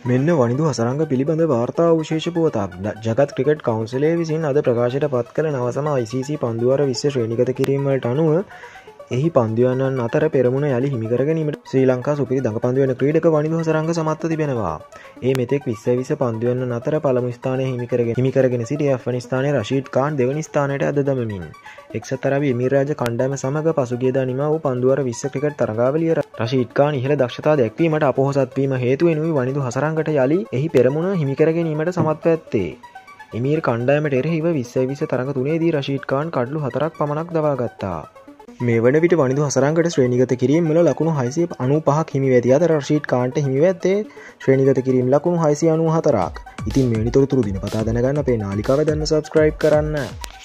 මෙන්න වනිදු හසරංග පිළිබඳ වාර්තා විශේෂ පුවතක්. ජගත් ක්‍රිකට් කවුන්සිලය විසින් අද ප්‍රකාශයට පත් කළ නවසම ICC පන්දුවර 20 ශ්‍රේණිගත කිරීම වලට අනුව එහි පන්දුවන්නන් අතර පෙරමුණ යලි හිමි කර ගැනීමට ශ්‍රී ලංකා සුපිරි දඟපන්දු වෙන ක්‍රීඩක වනිදු හසරංග සමත්ව තිබෙනවා. ඒ මෙතෙක් 20 පන්දුවන්නන් අතර පළමු ස්ථානය හිමි කරගෙන සිටි ඇෆ්ගනිස්තානයේ රෂීඩ් ඛාන් දෙවනි ස්ථානයට අද දමමින් එක්සත් අරාබි එමිරාජ කණ්ඩායම සමග පසුගියදා නිමා වූ පන්දුවර 20 ක්‍රිකට් තරගාවලිය රෂීඩ් ඛාන් ඉහළ දක්ෂතා දැක්වීමට අපොහොසත් වීම හේතු වෙනුයි වනිදු හසරංගට යලි එහි පෙරමුණ හිමි කර ගැනීමට සමත්ව ඇත්තේ. එමීර් කණ්ඩායමට එරෙහිව 20 තරග තුනේදී රෂීඩ් ඛාන් කඩලු 4ක් පමණක් දවා ගත්තා. මේ වන විට වනිදු හසරංගට ශ්‍රේණිගත කිරීම වල ලකුණු 695ක් හිමි වෙති අතර රෂීඩ් ඛාන්ට හිමි වෙත්තේ ශ්‍රේණිගත කිරීම ලකුණු 694ක්. ඉතින් මේ වෙනි තොරතුරු දිනපතා දැනගන්න අපේ නාලිකාව දැන්ම subscribe කරන්න.